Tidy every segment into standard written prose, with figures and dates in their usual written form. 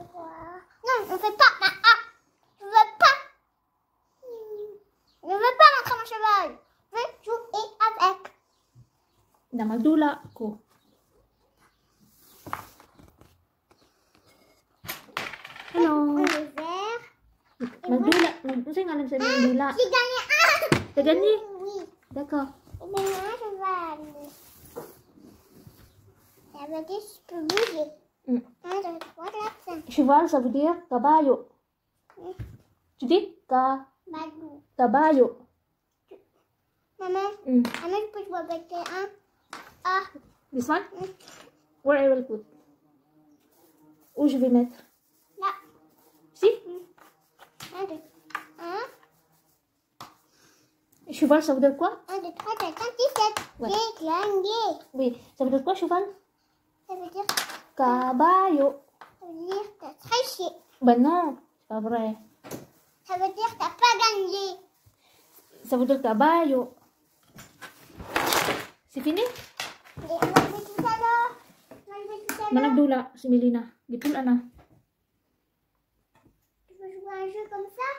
Non, on fait pas. Je veux pas. Je veux pas montrer mon cheval. Je veux jouer avec. Na magdula ko. Hello. On est vert. Magdula. Unsa nga lang sa mga dila? J'ai gagné un. T'as gagné? Oui. D'accord. J'ai gagné un cheval. Ça veut dire que je peux bouger. 1, 2, 3, 4, 5. Cheval, ça veut dire caballo. Tu dis Badou. caballo. Maman, Mm. maman, je peux jouer avec un. Ah. This one? Where I will put? Où je vais mettre? Là. Si? 1, 2, 1. Cheval, ça veut dire quoi? 1, 2, 3, 4, 5, 6, 7. Ouais. J'ai gagné. Oui. Ça veut dire quoi, cheval? Ça veut dire, Caballo. ça veut dire que t'as triché. Ben non, c'est pas vrai. Ça veut dire que t'as pas gagné. Ça veut dire caballo. C'est fini? Et on va jouer tout à l'heure. On va jouer tout à l'heure. Managdula, si Melina. Gipula na. Tu veux jouer à un jeu comme ça?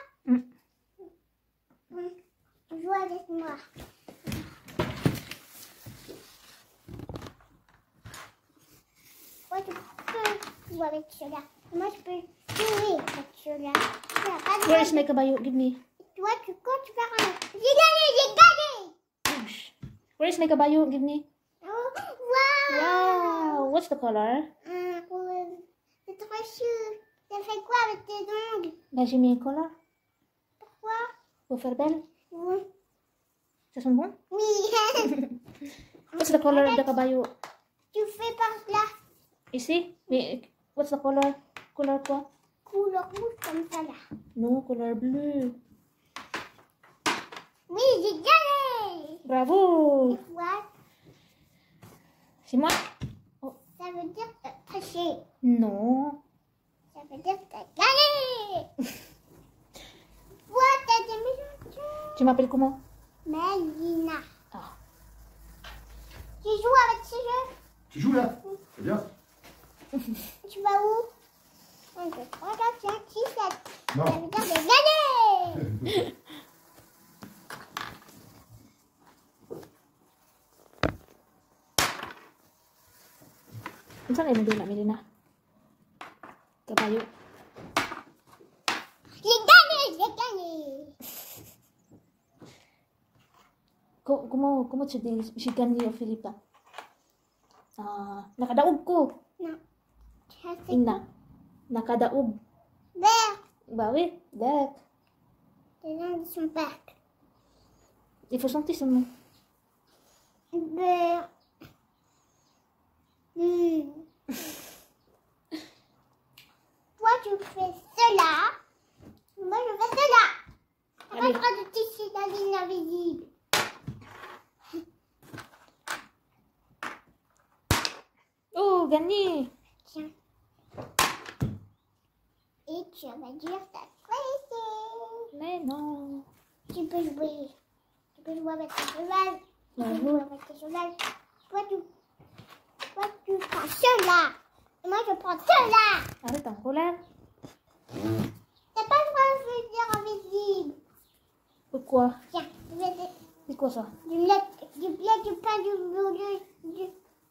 Mm. Tu joues avec moi. Toi, tu peux jouer avec cela. Moi, je peux jouer avec cela. Tu n'as pas de Where is my caballo? Give me. Toi, tu comptes faire un... J'ai gagné, j'ai gagné. Gosh. Where is my caballo? Give me. Oh, wow. Wow. What's the color? C'est trop chou. Ça fait quoi avec tes ongles? Ben, j'ai mis un color. Pourquoi? Pour faire belle. Oui. Ça sent bon? Oui. What's the color of the caballo? Tu fais par là. Ici? Mais what's the color? Color quoi? Couleur rouge comme ça là. Non, color bleu. Oui, j'ai gagné. Bravo! Et quoi? C'est moi? Ça veut dire que t'as triché. Non. Ça veut dire que t'as gagné. Toi, t'as des méchants. Tu m'appelles comment? Mélina. Ah. Tu joues avec ce jeu? Tu joues là? C'est bien. Tu vas où? 1, 2, 3, 4, 5, 6, 7. Non. Ça veut dire que j'ai gagné. Saan kayo nagdula, Melina? Caballo. J'ai gagné, j'ai gagné. Como tu dis, j'ai gagné, Philippa? Nakadaog ko. Non. Ina. Nakadaog. Vert. Bah oui, d'accord. Les gens ils sont pas. Il faut chanter ce mot. Vert. Toi, tu fais cela. Moi, je fais cela. T'as pas le droit de tisser la ligne invisible. Oh, gagné! Tiens. Et tu vas dire t'as triché. Mais non. Tu peux jouer. Tu peux jouer avec ton cheval. Tu peux jouer avec ton cheval. Toi, tu prends cela. Et moi, je prends cela. Arrête en colère. T'as pas le droit de dire invisible. Pourquoi? Tiens, je vais te... C'est quoi ça? Du lait, du pain, du...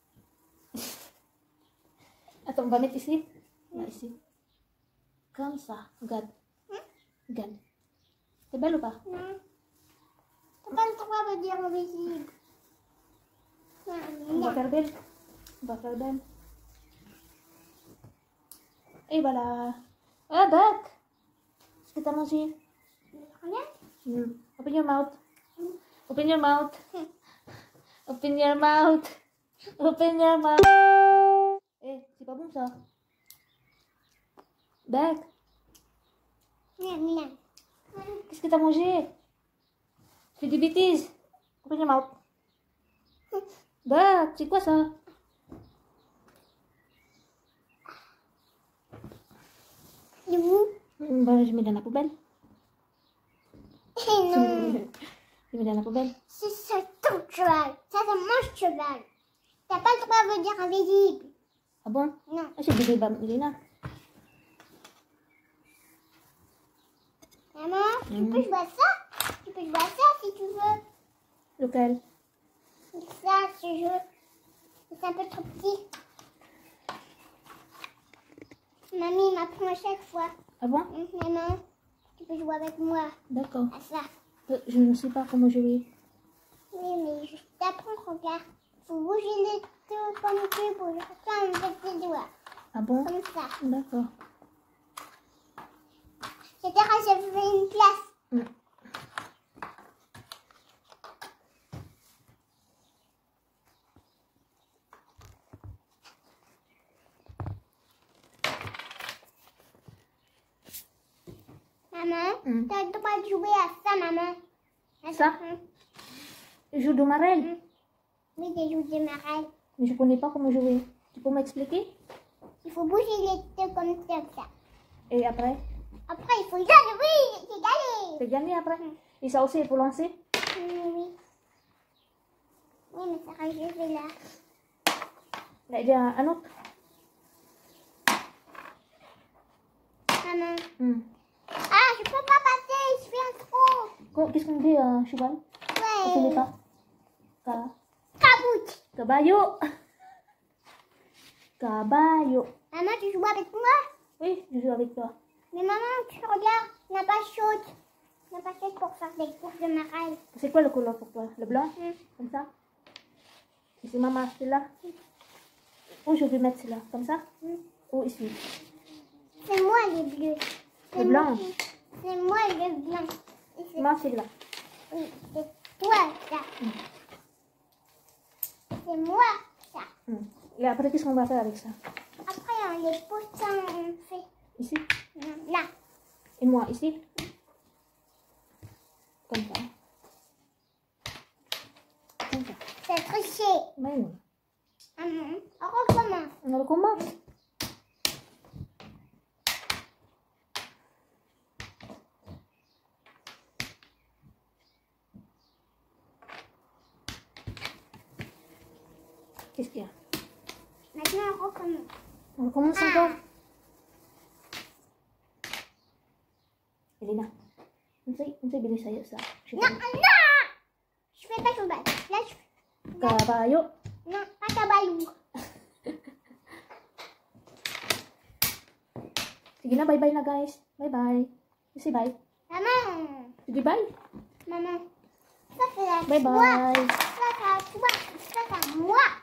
Attends, on va mettre ici. Là, ici. Comme ça. Regarde. Regarde. C'est belle ou pas? Non. T'as pas le droit de dire invisible. Non, On va non. faire belle. On va faire belle. Et voilà. Ah, Doc! Est-ce que t'as mangé? Rien. Open your mouth. Open your mouth. Open your mouth. Open your mouth. Eh, c'est pas bon ça. Doc, Miam, miam. qu'est-ce que t'as mangé? Tu fais des bêtises. Open your mouth. Doc, c'est quoi ça? Et vous? Bah, je mets dans la poubelle. Non. Je mets dans la poubelle. C'est ton cheval. Ça, c'est mon cheval. T'as pas le droit de dire invisible. Ah bon? Non. Ah, c'est bébé Melina. Maman, tu peux jouer ça? Tu peux jouer ça si tu veux. Lequel? Ça, ce jeu. C'est un peu trop petit. Mamie m'apprend à chaque fois. Ah bon? Maman, tu peux jouer avec moi D'accord. à ça. Je ne sais pas comment jouer. Oui, mais je t'apprends, regarde. Faut bouger les deux comme tu bouges. Comme avec tes doigts. Ah bon? Comme ça. D'accord. J'ai fait une place. Maman, t'as le droit de jouer à ça, maman. À Ça? Je joue de marelle. Oui, des joues de marelle. Mais je ne connais pas comment jouer. Tu peux m'expliquer? Il faut bouger les deux comme ça. Et après? Après, il faut gagner. Oui, c'est gagné. C'est gagné après? Et ça aussi, il faut lancer? Oui. Oui, mais ça reste joué là. Il y a un autre? Maman. Ah, je peux pas passer, je fais un trou. Qu'est-ce qu'on dit, cheval? Je ne connais pas. Caboute. Caballo. Caballo. Maman, tu joues avec moi? Oui, je joue avec toi. Mais maman, tu regardes, on n'a pas chaude. On n'a pas chaude pour faire des courses de marelle. C'est quoi le couleur pour toi? Le blanc? Comme ça? Et c'est maman, c'est là? Où je vais mettre celui-là? Comme ça? Ou ici? C'est moi les bleus. Le blanc? C'est moi le blanc. Moi, c'est là. Oui, c'est toi ça. C'est moi ça. Et après, qu'est-ce qu'on va faire avec ça? Après, on les pose ça, on fait Ici? là. Et moi, ici? Comme ça. Comme ça. C'est triché. Mais non. On recommence. On recommence. Qu'est-ce qu'il y a? Maintenant, on recommence. On recommence encore. Elena, unsa bilis sa'yo sa Non, non. Je fais pas cheval. Là, je fais... Caballo. Non, pas cabalou. Sige na, bye-bye na guys. Bye-bye. Say bye. Maman. Sige, bye. Maman. Ça, c'est la Bye-bye. toi. Ça, c'est à toi. Ça, c'est à moi.